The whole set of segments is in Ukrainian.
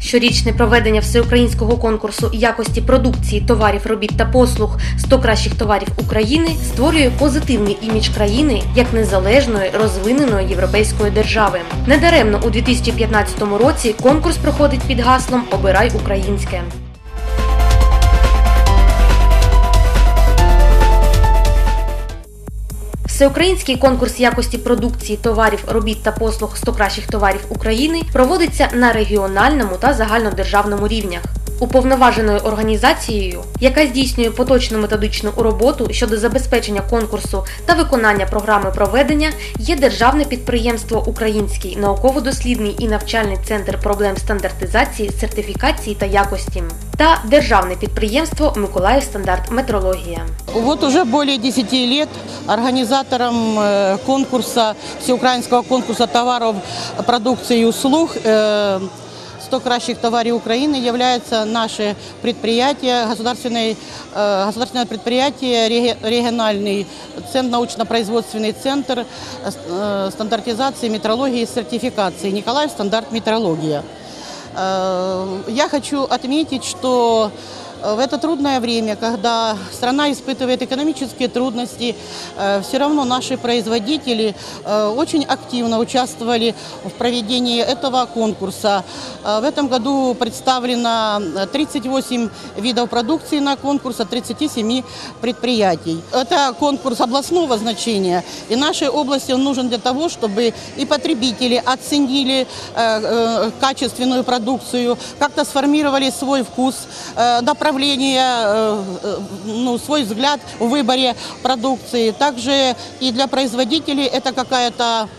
Щорічне проведення всеукраїнського конкурсу якості продукції, товарів, робіт та послуг «100 кращих товарів України» створює позитивний імідж країни як незалежної, розвиненої європейської держави. Недаремно у 2015 році конкурс проходить під гаслом «Обирай українське». Всеукраїнський конкурс якості продукції, товарів, робіт та послуг «100 кращих товарів України» проводиться на регіональному та загальнодержавному рівнях. Уповноваженою організацією, яка здійснює поточну методичну роботу щодо забезпечення конкурсу та виконання програми проведення, є Державне підприємство «Український науково-дослідний і навчальний центр проблем стандартизації, сертифікації та якості» та Державне підприємство «Миколаївстандарт метрологія». Вот уже более 10 лет организатором конкурса, всеукраинского конкурса товаров, продукции и услуг 100 кращих товарів Украины является наше предприятие, государственное предприятие, региональный научно-производственный центр стандартизации, метрологии и сертификации «Николаев-стандарт метрология». Я хочу отметить, что в это трудное время, когда страна испытывает экономические трудности, все равно наши производители очень активно участвовали в проведении этого конкурса. В этом году представлено 38 видов продукции на конкурс от 37 предприятий. Это конкурс областного значения, и нашей области он нужен для того, чтобы и потребители оценили качественную продукцию, как-то сформировали свой вкус, свой взгляд в выборе продукции. Также и для производителей это какая-то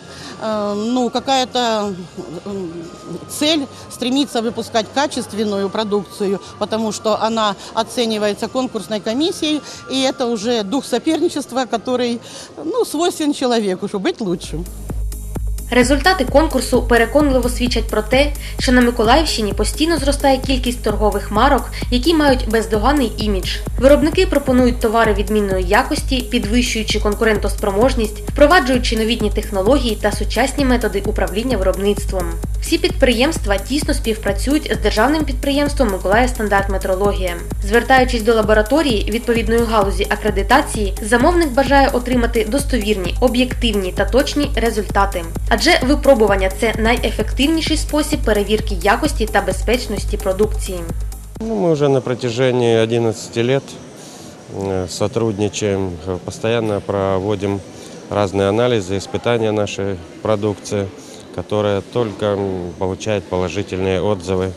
цель стремиться выпускать качественную продукцию, потому что она оценивается конкурсной комиссией, и это уже дух соперничества, который свойственен человеку, чтобы быть лучшим. Результати конкурсу переконливо свідчать про те, що на Миколаївщині постійно зростає кількість торгових марок, які мають бездоганний імідж. Виробники пропонують товари відмінної якості, підвищуючи конкурентоспроможність, впроваджуючи новітні технології та сучасні методи управління виробництвом. Всі підприємства тісно співпрацюють з Державним підприємством «Миколаївстандарт метрологія». Звертаючись до лабораторії відповідної галузі акредитації, замовник бажає отримати достовірні, об'єктивні та точні результати. Адже випробування – це найефективніший спосіб перевірки якості та безпечності продукції. Мы уже на протяжении 11 лет сотрудничаем, постоянно проводим разные анализы, испытания нашей продукции, которая только получает положительные отзывы.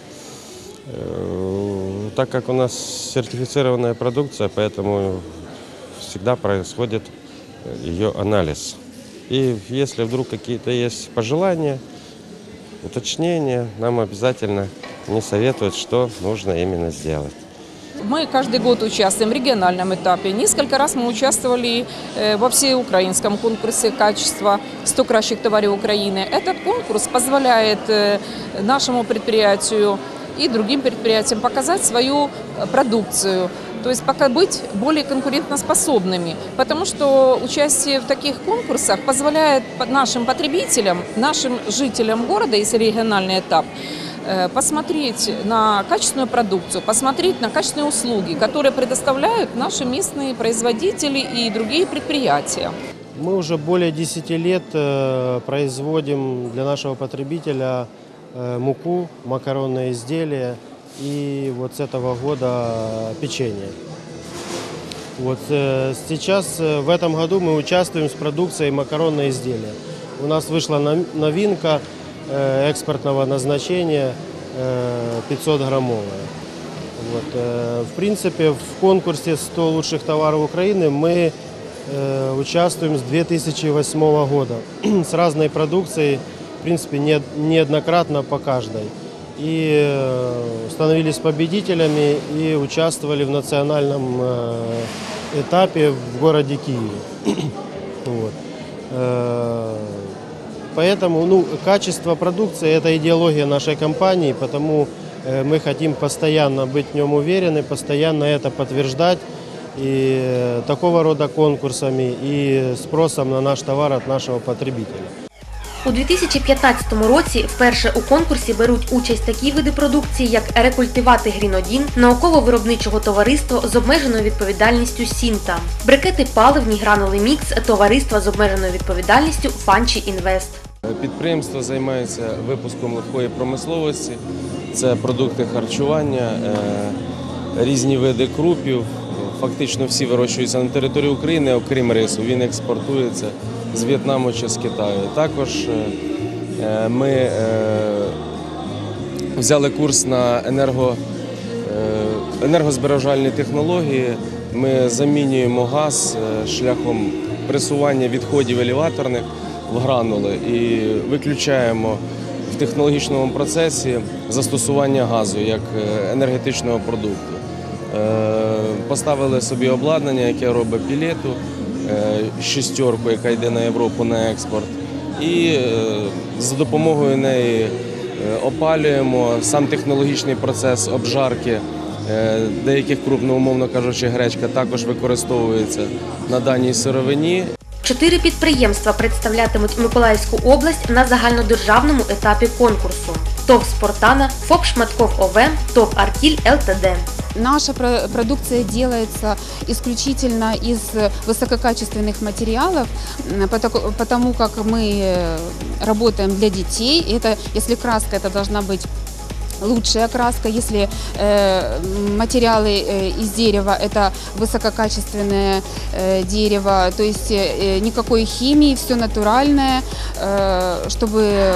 Так как у нас сертифицированная продукция, поэтому всегда происходит ее анализ. И если вдруг какие-то есть пожелания, уточнения, нам обязательно не советуют, что нужно именно сделать. Мы каждый год участвуем в региональном этапе. Несколько раз мы участвовали во всеукраинском конкурсе качества 100 кращих товаров Украины. Этот конкурс позволяет нашему предприятию и другим предприятиям показать свою продукцию. То есть пока быть более конкурентоспособными, потому что участие в таких конкурсах позволяет нашим потребителям, нашим жителям города, если региональный этап, посмотреть на качественную продукцию, посмотреть на качественные услуги, которые предоставляют наши местные производители и другие предприятия. Мы уже более 10 лет производим для нашего потребителя муку, макаронные изделия и вот с этого года печенье. Вот сейчас в этом году мы участвуем с продукцией макаронные изделия. У нас вышла новинка экспортного назначения 500-граммовая. Вот. В принципе, в конкурсе 100 лучших товаров Украины мы участвуем с 2008 года с разной продукцией, в принципе, неоднократно по каждой. И становились победителями и участвовали в национальном этапе в городе Киеве. Вот. Поэтому качество продукции – это идеология нашей компании, потому мы хотим постоянно быть в нем уверены, постоянно это подтверждать и такого рода конкурсами, и спросом на наш товар от нашего потребителя. У 2015 році вперше у конкурсі беруть участь такі види продукції, як рекультивати Грінодін, науково-виробничого товариства з обмеженою відповідальністю Сінта, брикети паливні гранули Мікс товариства з обмеженою відповідальністю Фанчі Інвест. Підприємство займається випуском легкої промисловості, це продукти харчування, різні види крупів. Фактично всі вирощуються на території України, окрім рису. Він експортується з В'єтнаму чи з Китаю. Також ми взяли курс на енергозбережальні технології. Ми замінюємо газ шляхом пресування відходів елеваторних в гранули і виключаємо в технологічному процесі застосування газу як енергетичного продукту. Поставили собі обладнання, яке робить пілету, шістерку, яка йде на Європу на експорт. І за допомогою неї опалюємо сам технологічний процес обжарки деяких круп, умовно кажучи, гречка також використовується на даній сировині. 4 підприємства представлятимуть Миколаївську область на загальнодержавному етапі конкурсу. ТОВ «Спортана», ФОП «Шматков ОВ», ТОВ «Артиль», ЛТД. Наша продукция делается исключительно из высококачественных материалов, потому как мы работаем для детей. Это, если краска, это должна быть лучшая краска. Если материалы из дерева, это высококачественное дерево, то есть никакой химии, все натуральное, чтобы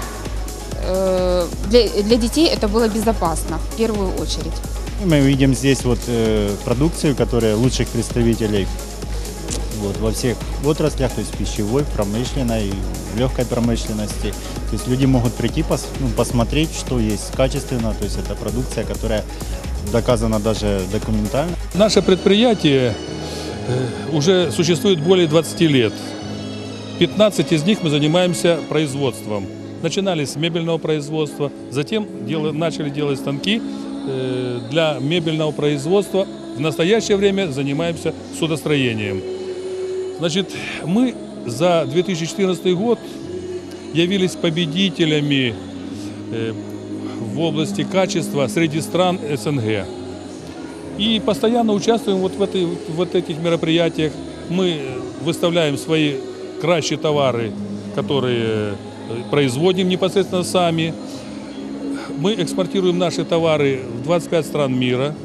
для детей это было безопасно в первую очередь. Мы видим здесь продукцию, которая лучших представителей во всех отраслях, то есть пищевой, промышленной, легкой промышленности. То есть люди могут прийти, посмотреть, что есть качественно, то есть это продукция, которая доказана даже документально. Наше предприятие уже существует более 20 лет. 15 из них мы занимаемся производством. Начинали с мебельного производства, затем начали делать станки для мебельного производства. В настоящее время занимаемся судостроением. Значит, мы за 2014 год явились победителями в области качества среди стран СНГ. И постоянно участвуем в этих мероприятиях. Мы выставляем свои кращие товары, которые производим непосредственно сами. Мы экспортируем наши товары в 25 стран мира.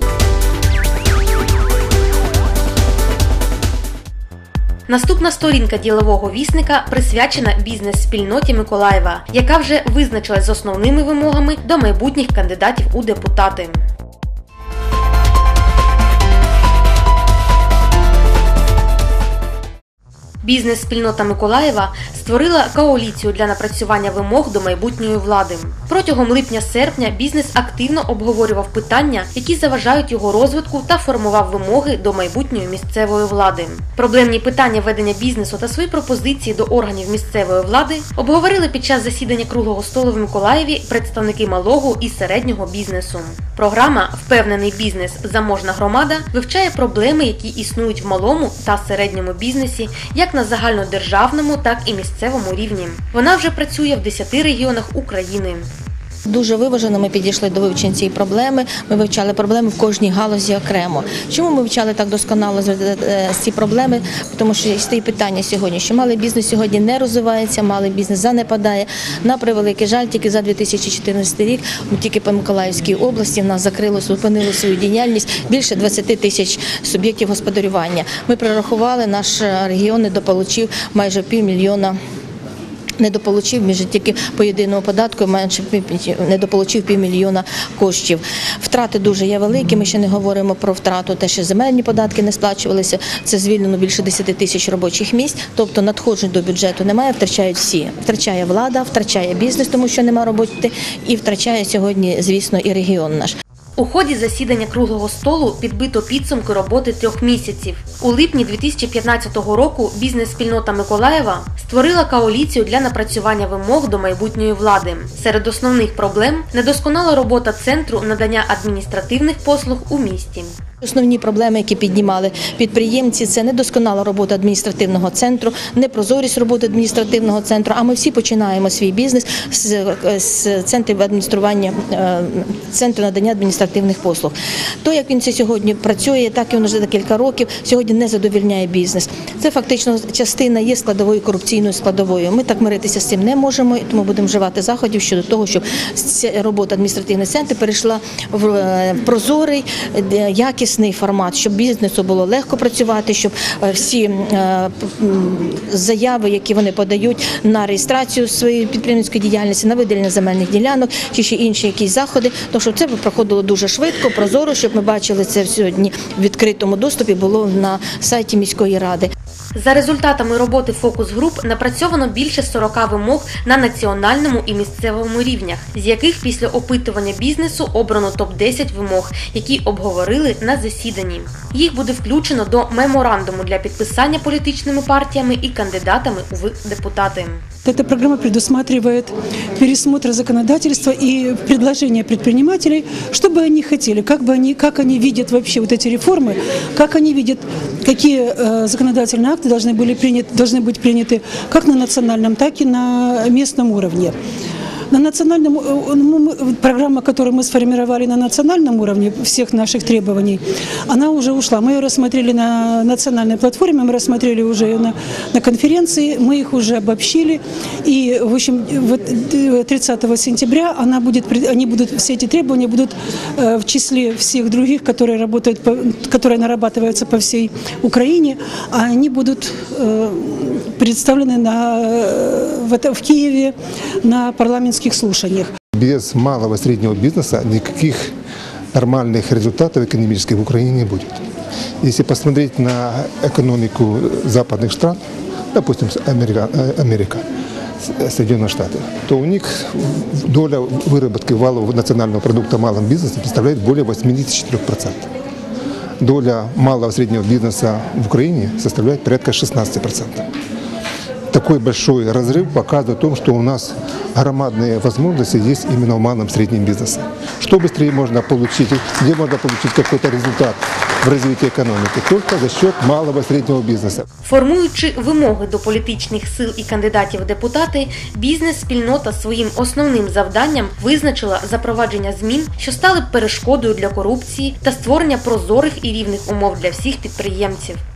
Наступна сторінка ділового вісника присвячена бізнес-спільноті Миколаєва, яка вже визначилась з основними вимогами до майбутніх кандидатів у депутати. Бізнес-спільнота Миколаєва створила коаліцію для напрацювання вимог до майбутньої влади. Протягом липня-серпня бізнес активно обговорював питання, які заважають його розвитку, та формував вимоги до майбутньої місцевої влади. Проблемні питання ведення бізнесу та свої пропозиції до органів місцевої влади обговорили під час засідання круглого столу в Миколаєві представники малого і середнього бізнесу. Програма «Впевнений бізнес. Заможна громада» вивчає проблеми, які існують в малому та середньому бізнесі, як на загальнодержавному, так і місцевому рівні. Вона вже працює в 10 регіонах України. Дуже виважено ми підійшли до вивчення цієї проблеми. Ми вивчали проблеми в кожній галузі окремо. Чому ми вивчали так досконало ці проблеми? Тому що стоїть питання сьогодні, що малий бізнес сьогодні не розвивається, малий бізнес занепадає. На превеликий жаль, тільки за 2014 рік, тільки по Миколаївській області в нас зупинили свою діяльність більше 20 тисяч суб'єктів господарювання. Ми прорахували, наш регіон недополучив майже півмільйона. Недополучив, між тільки по єдиному податку, менше недополучив півмільйона коштів. Втрати дуже є великі, ми ще не говоримо про втрату, те, що земельні податки не сплачувалися, це звільнено більше 10 тисяч робочих місць, тобто надходжень до бюджету немає, втрачають всі. Втрачає влада, втрачає бізнес, тому що немає роботи, і втрачає сьогодні, звісно, і регіон наш. У ході засідання круглого столу підбито підсумки роботи 3 місяців. У липні 2015 року бізнес-спільнота Миколаєва створила коаліцію для напрацювання вимог до майбутньої влади. Серед основних проблем – недосконала робота Центру надання адміністративних послуг у місті. Основні проблеми, які піднімали підприємці, це недосконала робота адміністративного центру, непрозорість роботи адміністративного центру, а ми всі починаємо свій бізнес з центрів адміністрування, центру надання адміністративних послуг. То, як він сьогодні працює, так і він вже декілька років сьогодні не задовольняє бізнес. Це фактично частина є складовою, корупційною складовою. Ми так миритися з цим не можемо, тому будемо вживати заходів щодо того, щоб робота адміністративних центрів перейшла в прозорий, якісний формат, щоб бізнесу було легко працювати, щоб всі заяви, які вони подають на реєстрацію своєї підприємницької діяльності, на виділення земельних ділянок чи ще інші якісь заходи, то щоб це проходило дуже швидко, прозоро, щоб ми бачили це сьогодні в відкритому доступі, було на сайті міської ради. За результатами роботи фокус-груп напрацьовано більше 40 вимог на національному і місцевому рівнях, з яких після опитування бізнесу обрано топ-10 вимог, які обговорили на засіданні. Їх буде включено до меморандуму для підписання політичними партіями і кандидатами у депутати. Эта программа предусматривает пересмотр законодательства и предложения предпринимателей, что бы они хотели, как они видят вообще вот эти реформы, как они видят, какие законодательные акты должны быть приняты как на национальном, так и на местном уровне. На национальном программа, которую мы сформировали на национальном уровне всех наших требований, она уже ушла. Мы ее рассмотрели на национальной платформе, мы рассмотрели уже ее на конференции, мы их уже обобщили. И, в общем, 30 сентября все эти требования будут в числе всех других, которые нарабатываются по всей Украине, а они будут представлены в Киеве на парламентских слушаниях. Без малого и среднего бизнеса никаких нормальных результатов экономических в Украине не будет. Если посмотреть на экономику западных стран, допустим, Америка, Соединенные Штаты, то у них доля выработки валового национального продукта в малом бизнесе представляет более 84%. Доля малого и среднего бизнеса в Украине составляет порядка 16%. Такой большой разрыв показывает о том, что у нас громадные возможности есть именно в малом и среднем бизнесе. Что быстрее можно получить, где можно получить какой-то результат в развитии экономики? Только за счет малого и среднего бизнеса. Формуючи вимоги до політичних сил і кандидатів в депутати, бізнес-спільнота своїм основним завданням визначила запровадження змін, що стали б перешкодою для корупції та створення прозорих і рівних умов для всіх підприємців.